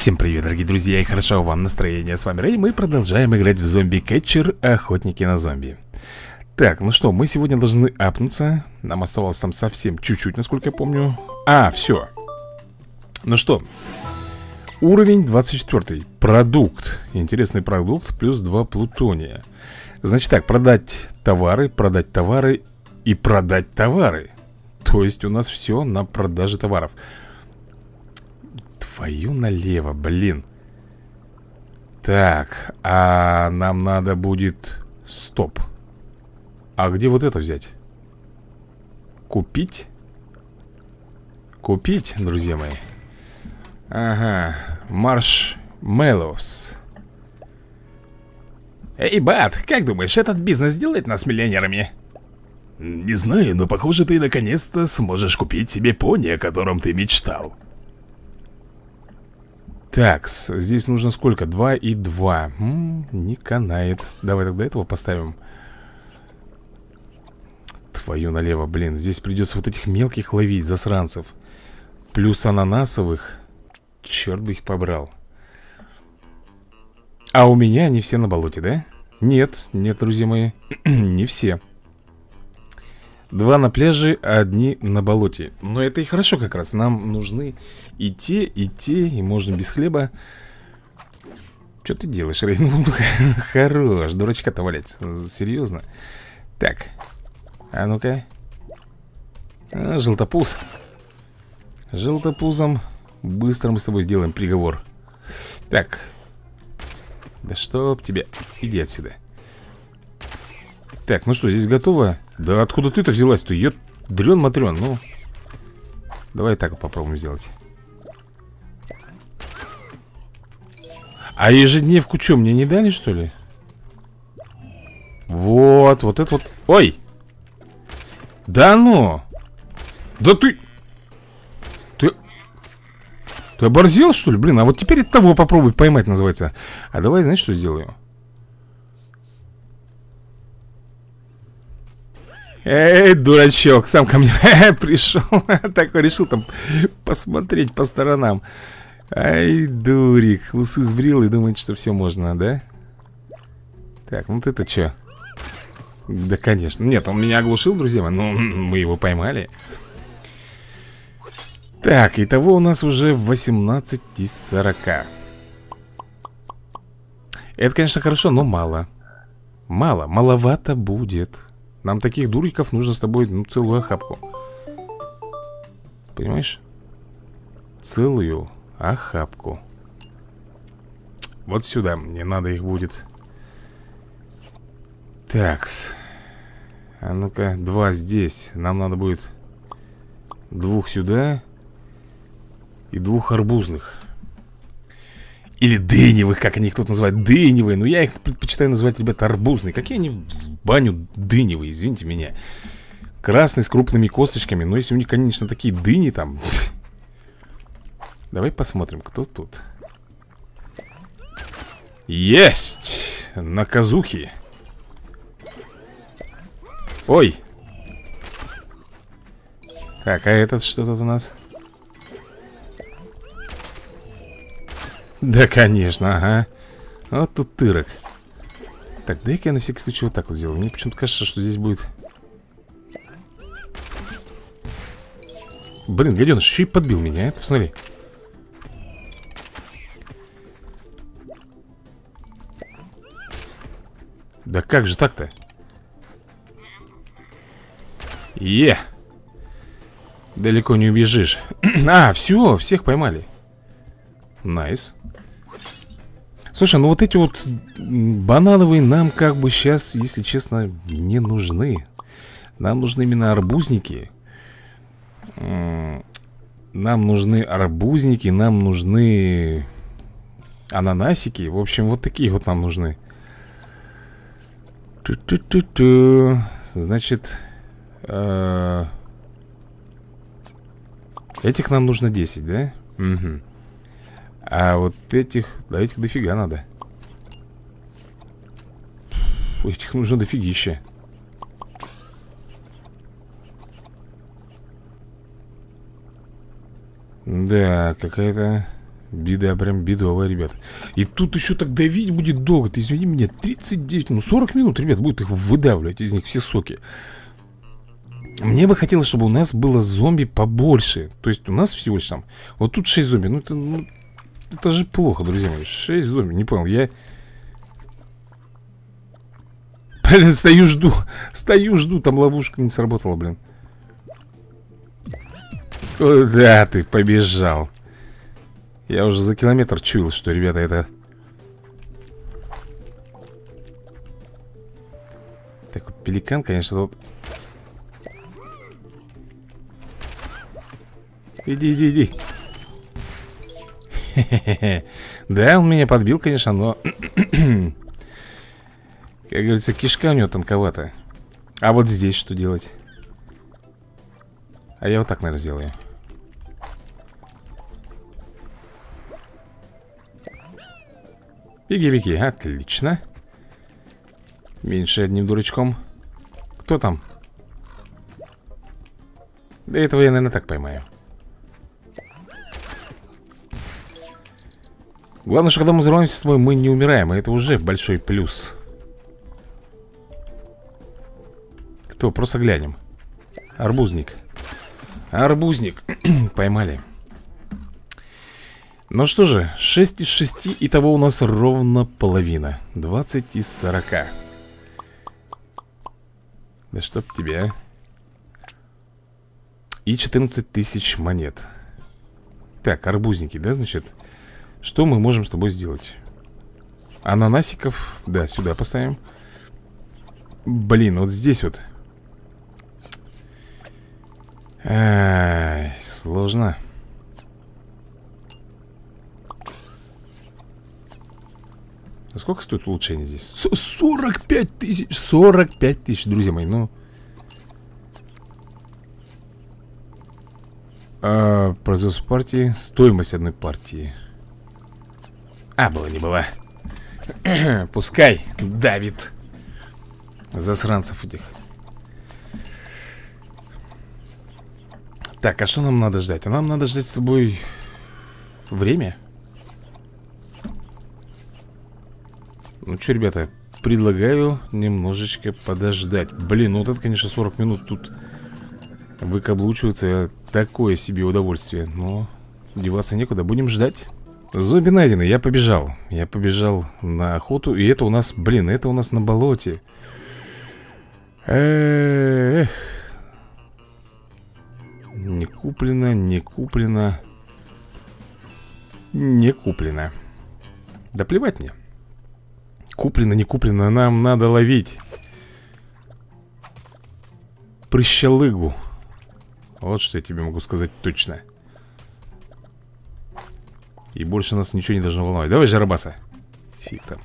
Всем привет, дорогие друзья, и хорошо вам настроение. С вами Рэй, мы продолжаем играть в Зомби Кетчер, охотники на зомби. Так, ну что, мы сегодня должны апнуться. Нам оставалось там совсем чуть-чуть, насколько я помню. Все. Ну что, уровень 24. Продукт. Интересный продукт, плюс 2 плутония. Значит так, продать товары и продать товары. То есть у нас все на продаже товаров. Твою налево, блин. Так, а нам надо будет... Стоп. А где вот это взять? Купить? Купить, друзья мои. Ага, маршмеллоус. Эй, Бат, как думаешь, этот бизнес сделает нас миллионерами? Не знаю, но похоже, ты наконец-то сможешь купить себе пони, о котором ты мечтал. Так, здесь нужно сколько? 2 и 2. Не канает. Давай тогда этого поставим. Твою налево, блин. Здесь придется вот этих мелких ловить, засранцев. Плюс ананасовых. Черт бы их побрал. А у меня они все на болоте, да? Нет, нет, друзья мои. Не все. 2 на пляже, а 1 на болоте. Но это и хорошо как раз. Нам нужны и те, и можно без хлеба. Что ты делаешь, Рэй? Ну, хорош, дурачка-то валять. Серьезно? Так, а ну-ка. Желтопуз. Желтопузом быстро мы с тобой сделаем приговор. Так. Да чтоб тебе. Иди отсюда. Так, ну что, здесь готово? Да откуда ты-то взялась-то? Дрен-матрен, ну. Давай так вот попробуем сделать. А ежедневку что, мне не дали, что ли? Вот это вот. Ой! Да ну! Да ты оборзел, что ли? Блин, а вот теперь того попробуй поймать, называется. А давай, знаешь, что сделаю? Эй, дурачок, сам ко мне пришел. Такой решил там посмотреть по сторонам. Ай, дурик, усы сбрил и думает, что все можно, да? Так, ну ты-то че? Да, конечно. Нет, он меня оглушил, друзья мои. Но мы его поймали. Так, итого у нас уже 18 из 40. Это, конечно, хорошо, но мало. Маловато будет. Нам таких дуриков нужно с тобой, ну, целую охапку. Понимаешь? Целую охапку. Вот сюда мне надо их будет. Такс. А ну-ка, 2 здесь. Нам надо будет 2 сюда и 2 арбузных. Или дыневых, как они их тут называют. Дыневые, но я их предпочитаю называть, ребята, арбузные. Какие они в баню дыневые, извините меня. Красный, с крупными косточками. Но если у них, конечно, такие дыни там. Давай посмотрим, кто тут. Есть! Наказухи. Ой. Так, а этот что тут у нас? Да, конечно, ага. Вот тут тырок. Так, дай-ка я на всякий случай вот так вот сделаю. Мне почему-то кажется, что здесь будет... Блин, гаденыш, еще и подбил меня, посмотри. Да как же так-то? Далеко не убежишь. Все, всех поймали. Найс. Слушай, ну вот эти вот банановые нам как бы сейчас, если честно, не нужны. Нам нужны именно арбузники. Нам нужны арбузники, нам нужны ананасики. В общем, вот такие вот нам нужны. Значит, этих нам нужно 10, да? Угу. А вот этих, да, этих дофига надо. Этих нужно дофигища. Да, какая-то Беда, прям бедовая, ребят. И тут еще так давить будет долго. Ты извини меня, 39, ну 40 минут, ребят, будет их выдавливать из них все соки. Мне бы хотелось, чтобы у нас было зомби побольше. То есть у нас всего лишь там. Вот тут 6 зомби, это же плохо, друзья мои. 6 зомби, не понял, я... Блин, стою, жду, там ловушка не сработала, блин. Куда ты побежал? Я уже за километр чуял, что, ребята, это... Так вот, пеликан, конечно, тут... Иди. Да, он меня подбил, конечно, но... Как говорится, кишка у него тонковата. А вот здесь что делать? А я вот так, наверное, сделаю. Беги, отлично. Меньше одним дурачком. Кто там? До этого я, наверное, так поймаю. Главное, что когда мы взрываемся с тобой, мы не умираем. И это уже большой плюс. Кто? Просто глянем. Арбузник. Поймали. Ну что же, 6 из 6. Итого у нас ровно половина. 20 из 40. Да чтоб тебя. И 14 тысяч монет. Так, арбузники, да, значит? Что мы можем с тобой сделать? Ананасиков, да, сюда поставим. Блин, вот здесь вот. Ай, сложно. А сколько стоит улучшение здесь? 45 тысяч. 45 тысяч, друзья мои, ну. Производство партии. Стоимость одной партии. Было не было. Пускай давит. Засранцев этих. Так, а что нам надо ждать? А нам надо ждать с собой время. Ну что, ребята, предлагаю немножечко подождать. Блин, ну вот это, конечно, 40 минут тут выкаблучивается. Такое себе удовольствие. Но деваться некуда, будем ждать. Зомби найдены, я побежал. Я побежал на охоту. И это у нас, блин, это у нас на болоте. Не куплено, не куплено. Не куплено. Да плевать мне. Куплено, не куплено, нам надо ловить прыщалыгу. Вот что я тебе могу сказать точно. И больше нас ничего не должно волновать. Давай, Жарабаса. Фиг там.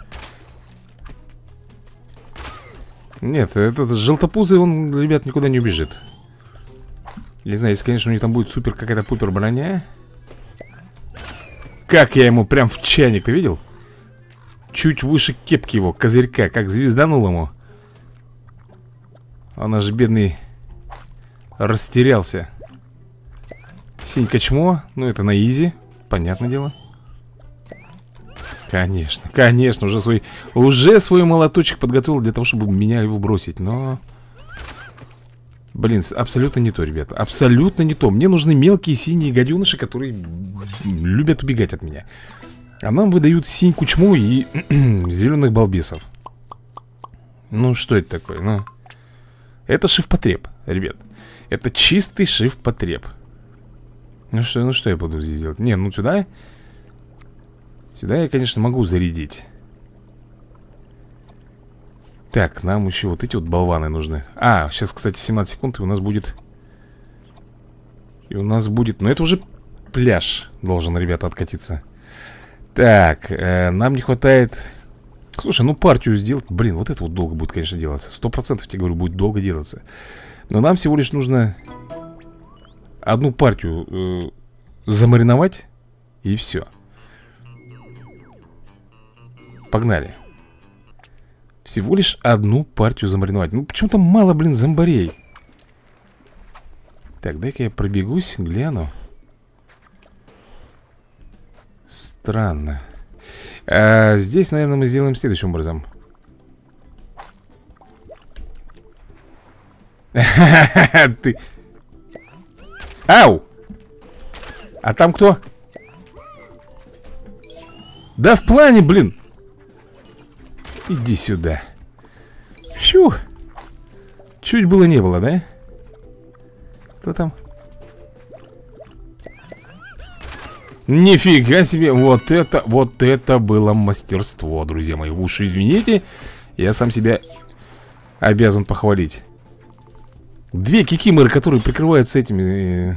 Нет, этот желтопузый, он, ребят, никуда не убежит. Не знаю, если, конечно, у них там будет супер какая-то пупер броня. Как я ему прям в чайник, ты видел? Чуть выше кепки его, козырька. Как звезданул ему. Он аж бедный растерялся. Синька чмо. Ну это на изи, понятное дело. Конечно, конечно. Уже свой молоточек подготовил для того, чтобы меня его бросить. Но... Блин, абсолютно не то, ребята. Абсолютно не то. Мне нужны мелкие синие гаденыши, которые любят убегать от меня. А нам выдают синьку чму и зеленых балбесов. Ну, что это такое? Ну, это шифпотреб, ребят. Это чистый шифпотреб. Ну что я буду здесь делать? Не, ну сюда. Сюда я, конечно, могу зарядить. Так, нам еще вот эти вот болваны нужны. Сейчас, кстати, 17 секунд, и у нас будет... Ну, это уже пляж должен, ребята, откатиться. Так, нам не хватает... Слушай, ну партию сделать... Блин, вот это вот долго будет, конечно, делаться. 100% тебе говорю, будет долго делаться. Но нам всего лишь нужно одну партию замариновать, и все. Погнали. Всего лишь одну партию замариновать. Ну, почему-то мало, блин, зомбарей. Так, дай-ка я пробегусь, гляну. странно. Здесь, наверное, мы сделаем следующим образом. Ты... Ау! А там кто? Да в плане, блин. Иди сюда. Фью. Чуть было не было, да? Кто там? Нифига себе. Вот это было мастерство, друзья мои. Вы уж извините, я сам себя обязан похвалить. Две кикиморы, которые прикрываются этими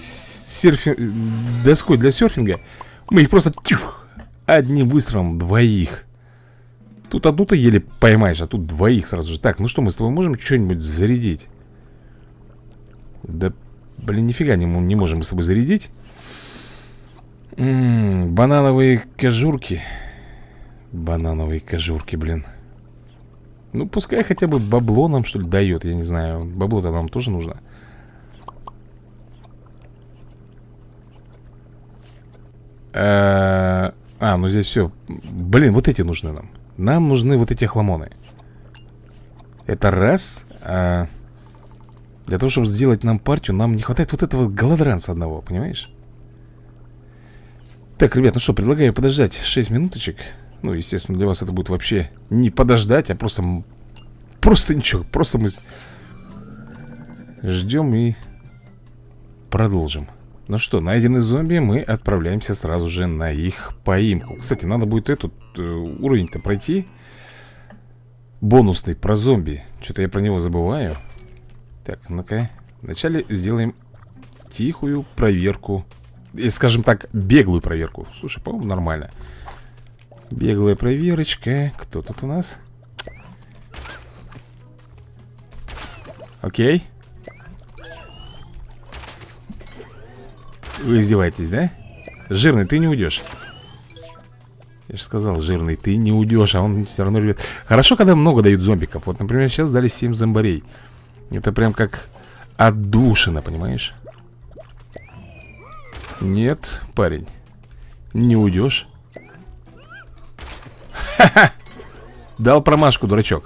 доской для серфинга. Мы их просто одним выстрелом двоих. Тут одну-то еле поймаешь, а тут двоих сразу же. Так, ну что, мы с тобой можем что-нибудь зарядить? Да, блин, нифига не можем мы с тобой зарядить. Банановые кожурки. Банановые кожурки, блин. Ну, пускай хотя бы бабло нам, что ли, дает. Я не знаю, бабло-то нам тоже нужно. Ну здесь все. Блин, вот эти нужны нам. Нам нужны вот эти хламоны. Это раз. Для того, чтобы сделать нам партию, нам не хватает вот этого голодранца одного, понимаешь? Так, ребят, ну что, предлагаю подождать 6 минуточек. Ну, естественно, для вас это будет вообще не подождать, а просто ничего. Просто мы ждем и продолжим. Ну что, найденные зомби, мы отправляемся сразу же на их поимку. Кстати, надо будет этот уровень-то пройти. Бонусный про зомби. Что-то я про него забываю. Так, ну-ка. Вначале сделаем тихую проверку. Скажем так, беглую проверку. Слушай, по-моему, нормально. Беглая проверочка. Кто тут у нас? Окей. Вы издеваетесь, да? Жирный, ты не уйдешь. Я же сказал, жирный, ты не уйдешь. А он все равно рвет. Хорошо, когда много дают зомбиков. Вот, например, сейчас дали 7 зомбарей. Это прям как отдушина, понимаешь? Нет, парень, не уйдешь. Ха-ха! Дал промашку, дурачок.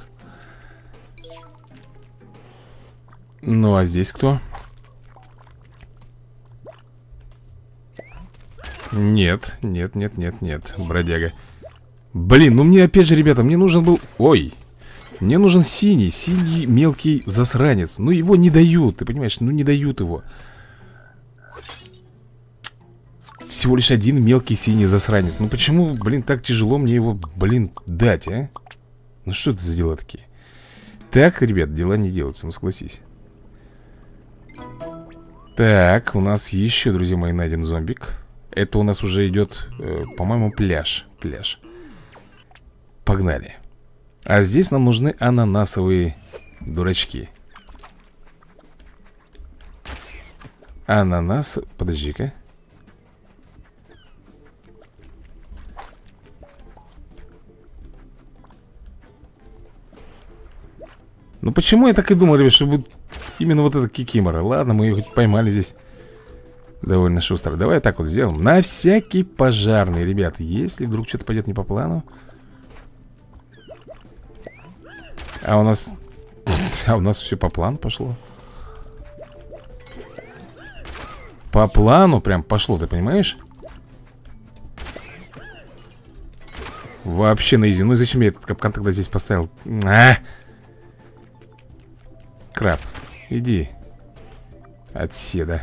Ну, а здесь кто? Нет, нет, бродяга. Блин, ну мне опять же, ребята, мне нужен был... Ой, мне нужен синий мелкий засранец. Ну его не дают, ты понимаешь, ну не дают его. Всего лишь один мелкий синий засранец. Ну почему, блин, так тяжело мне его, блин, дать, а? Ну что это за дела такие? Так, ребят, дела не делаются, ну согласись. Так, у нас еще, друзья мои, найден зомбик. Это у нас уже идет, по-моему, пляж. Погнали. А здесь нам нужны ананасовые дурачки. Ананас... Подожди-ка. Ну почему я так и думал, ребят, что будет именно вот эта кикимора? Ладно, мы ее хоть поймали здесь довольно шустро. Давай так вот сделаем. На всякий пожарный, ребят. Если вдруг что-то пойдет не по плану. А у нас... А у нас все по плану пошло. По плану прям пошло, ты понимаешь? Вообще на изи. Ну и зачем я этот капкан тогда здесь поставил? Краб, иди отседа.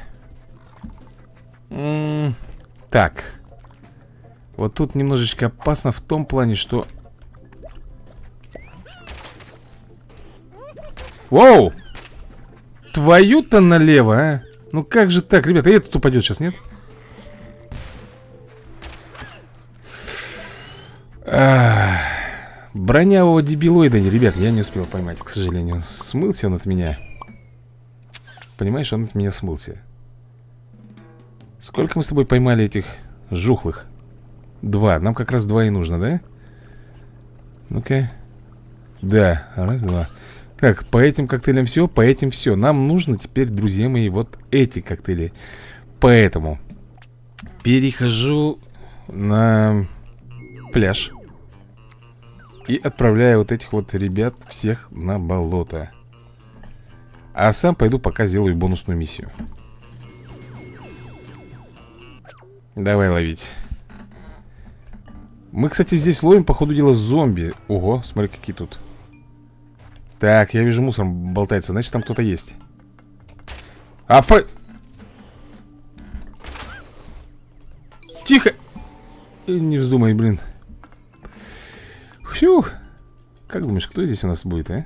Так. Вот тут немножечко опасно в том плане, что... Воу! Твою-то налево, а? Ну как же так, ребята, и этот упадет сейчас, нет? Бронявого дебилоида, ребят, я не успел поймать, к сожалению. Смылся он от меня. Понимаешь, он от меня смылся. Сколько мы с тобой поймали этих жухлых? 2, нам как раз 2 и нужно, да? Ну-ка. Да, раз, два. Так, по этим коктейлям все, по этим все. Нам нужно теперь, друзья мои, вот эти коктейли. Поэтому перехожу на пляж и отправляю вот этих вот ребят всех на болото. А сам пойду пока сделаю бонусную миссию. Давай ловить. Мы, кстати, здесь ловим, по ходу дела, зомби. Ого, смотри, какие тут. Так, я вижу, мусор болтается. Значит, там кто-то есть. Тихо! Не вздумай, блин. Фью. Как думаешь, кто здесь у нас будет, а?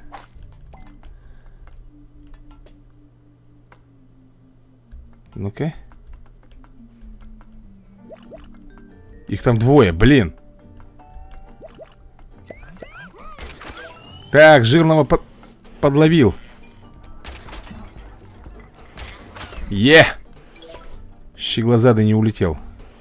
Ну-ка. Их там двое, блин. Так, жирного подловил. Щеглазадый не улетел.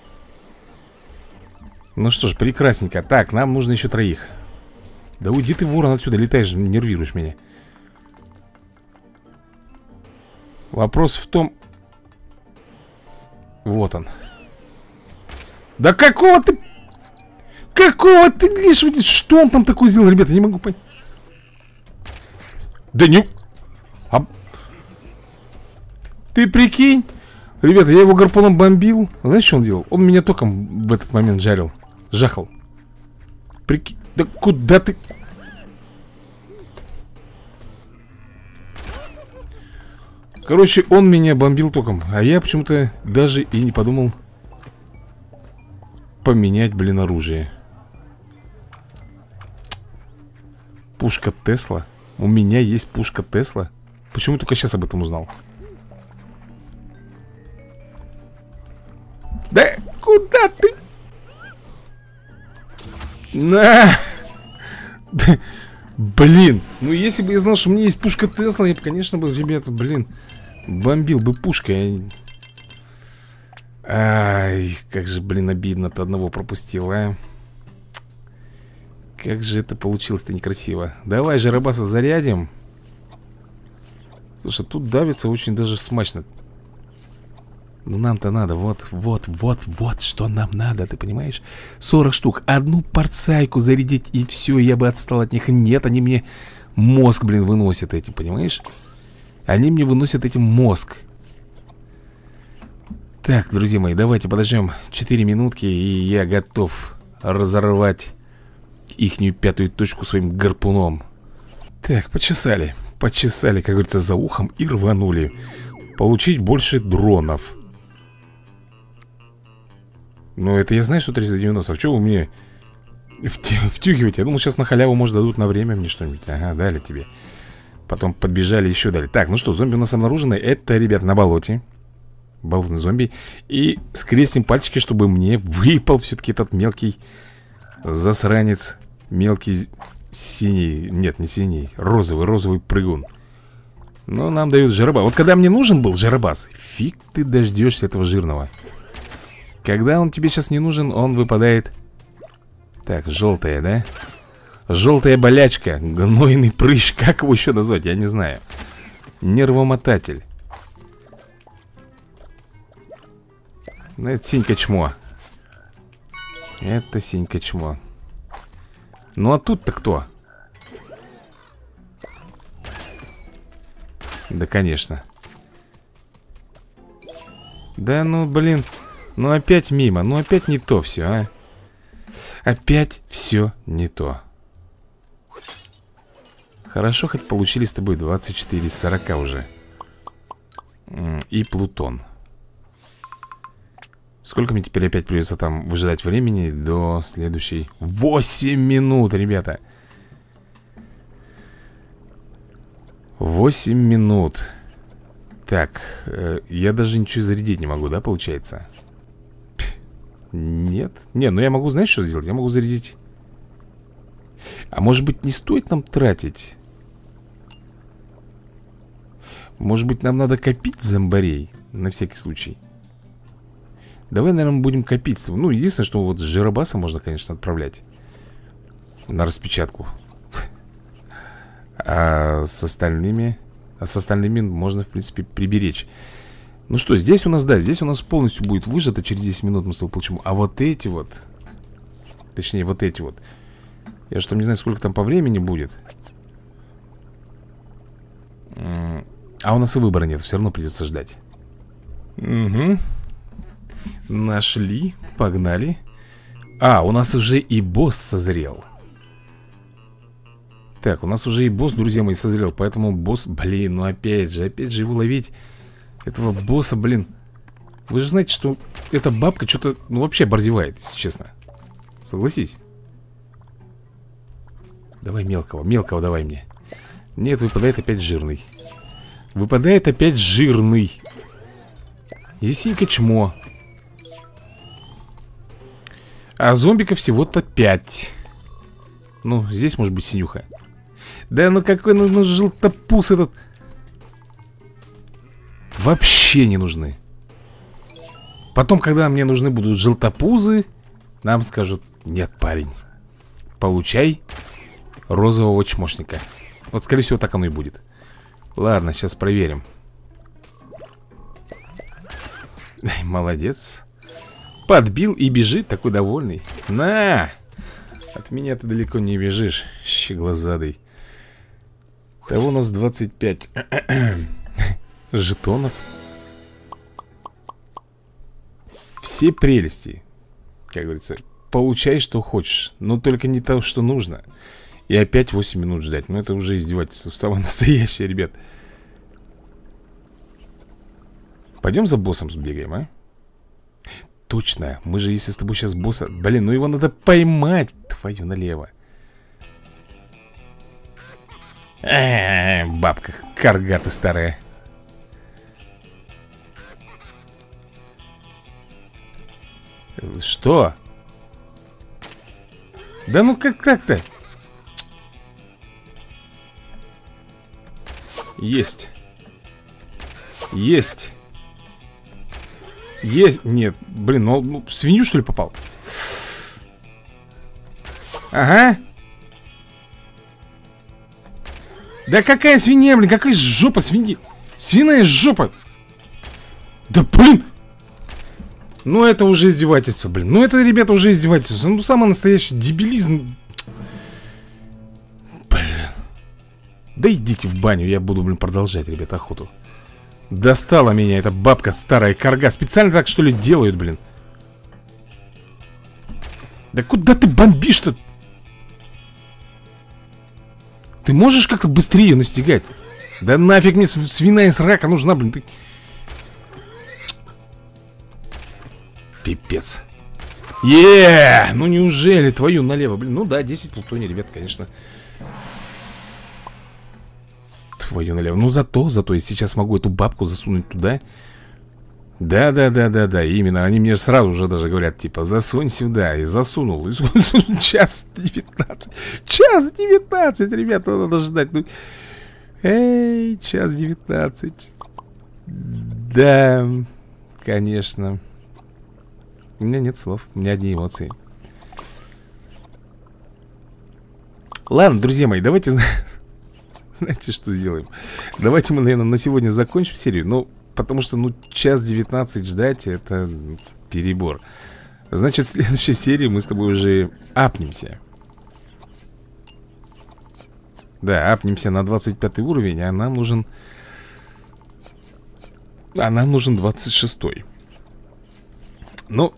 Ну что ж, прекрасненько. Так, нам нужно еще 3. Да уйди ты, ворон, отсюда, летаешь, нервируешь меня. Вопрос в том... Вот он. Да какого ты... Какого ты лишь... Что он там такое сделал, ребята, не могу понять. Да не... Ты прикинь. Ребята, я его гарпуном бомбил. Знаешь, что он делал? Он меня током в этот момент жарил. Жахал. Прикинь. Да куда ты... Короче, он меня бомбил током. А я почему-то даже и не подумал поменять, блин, оружие. Пушка Тесла. У меня есть пушка Тесла. Почему только сейчас об этом узнал? Да куда ты? На! Да, блин, ну если бы я знал, что у меня есть пушка Тесла, я бы, конечно, бы, ребята, блин, бомбил бы пушкой. Ай, как же, блин, обидно-то, одного пропустил, а. Как же это получилось-то некрасиво. Давай же рыбаса зарядим. Слушай, тут давится очень даже смачно. Ну нам-то надо, вот что нам надо, ты понимаешь? 40 штук, одну порцайку зарядить и все, я бы отстал от них. Нет, они мне мозг, блин, выносят этим, понимаешь? Они мне выносят этим мозг. Так, друзья мои, давайте подождем 4 минутки, и я готов разорвать ихнюю 5-ю точку своим гарпуном. Так, почесали, как говорится, за ухом и рванули. Получить больше дронов. Ну, это я знаю, что 390. А что вы мне втюхиваете? Я думал, сейчас на халяву, может, дадут на время мне что-нибудь. Ага, дали тебе. Потом подбежали, еще дали. Так, ну что, зомби у нас обнаружены. Это, ребят, на болоте. Болотный зомби. И скрестим пальчики, чтобы мне выпал все-таки этот мелкий засранец. Мелкий синий. Нет, не синий. Розовый прыгун. Но нам дают жиробас. Вот когда мне нужен был жиробас, фиг ты дождешься этого жирного. Когда он тебе сейчас не нужен, он выпадает. Так, желтая, да? Желтая болячка. Гнойный прыщ. Как его еще назвать? Я не знаю. Нервомотатель. Ну, это синька чмо. Это синька чмо. Ну, а тут-то кто? Да, конечно. Да, ну, блин. Ну, опять мимо. Ну, опять не то все, а. Опять все не то. Хорошо, хоть получили с тобой 24 из 40 уже. И Плутон. Сколько мне теперь опять придется там выжидать времени до следующей... 8 минут, ребята. 8 минут. Так, я даже ничего зарядить не могу, да, получается? Нет. Не, ну я могу, знаешь, что сделать? Я могу зарядить. А может быть, не стоит нам тратить? Может быть, нам надо копить зомбарей? На всякий случай. Давай, наверное, будем копить. Ну, единственное, что вот с жиробаса можно, конечно, отправлять на распечатку. А с остальными можно, в принципе, приберечь. Ну что, здесь у нас, да, здесь у нас полностью будет выжато. Через 10 минут мы с тобой получим. А вот эти вот, точнее, вот эти вот, я что, не знаю, сколько там по времени будет. А у нас и выбора нет, все равно придется ждать. Угу. Нашли, погнали. А, у нас уже и босс созрел. Так, у нас уже и босс, друзья мои, созрел. Поэтому босс, блин, ну опять же его ловить. Этого босса, блин. Вы же знаете, что эта бабка что-то, ну вообще борзевает, если честно. Согласись. Давай мелкого, мелкого давай мне. Нет, выпадает опять жирный. Выпадает опять жирный. Есенька чмо. А зомбиков всего-то 5. Ну, здесь может быть синюха. Да ну какой, ну желтопуз этот. Вообще не нужны. Потом, когда мне нужны будут желтопузы, нам скажут: нет, парень, получай розового чмошника. Вот, скорее всего, так оно и будет. Ладно, сейчас проверим. Ай, молодец. Подбил и бежит, такой довольный. На! От меня ты далеко не бежишь, щеглазадый. Того у нас 25 жетонов. Все прелести, как говорится. Получай, что хочешь, но только не то, что нужно. И опять 8 минут ждать. Ну это уже издевательство самое настоящее, ребят. Пойдем за боссом сбегаем, а? Точно, мы же если с тобой сейчас босса... Блин, ну его надо поймать. Твою налево. Бабка, карга ты старая. Что? Да ну как так-то? Есть. Есть. Есть. Нет, блин, ну в свинью что ли попал? Ага. Да какая свинья, блин, какая жопа свиньи? Свиная жопа. Да блин. Ну это уже издевательство, блин. Ну это, ребята, уже издевательство. Ну самый настоящий дебилизм. Блин. Да идите в баню, я буду, блин, продолжать, ребята, охоту. Достала меня эта бабка, старая карга. Специально так, что ли, делают, блин. Да куда ты бомбишь-то? Ты можешь как-то быстрее настигать? Да нафиг мне свиная срака нужна, блин. Ты... Пипец. Ну неужели твою налево, блин. Ну да, 10 плутоний, ребят, конечно. Твою налево. Ну зато я сейчас могу эту бабку засунуть туда. Да, именно. Они мне сразу же даже говорят, типа, засунь сюда. И засунул. И час 19. Час 19, ребята, надо ждать. Ну... Эй, час 19. Да, конечно. У меня нет слов, у меня одни эмоции. Ладно, друзья мои, давайте... Знаете, что сделаем? Давайте мы, наверное, на сегодня закончим серию. Ну, потому что, ну, час 19 ждать, это перебор. Значит, в следующей серии мы с тобой уже апнемся. Да, апнемся на 25 уровень, а нам нужен... А нам нужен 26-й. Ну,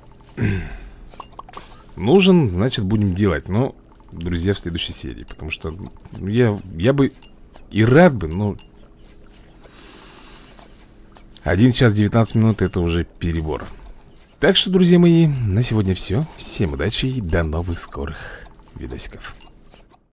нужен, значит, будем делать. Но, друзья, в следующей серии. Потому что я бы и рад бы, но 1 час 19 минут это уже перебор. Так что, друзья мои, на сегодня все. Всем удачи и до новых скорых видосиков.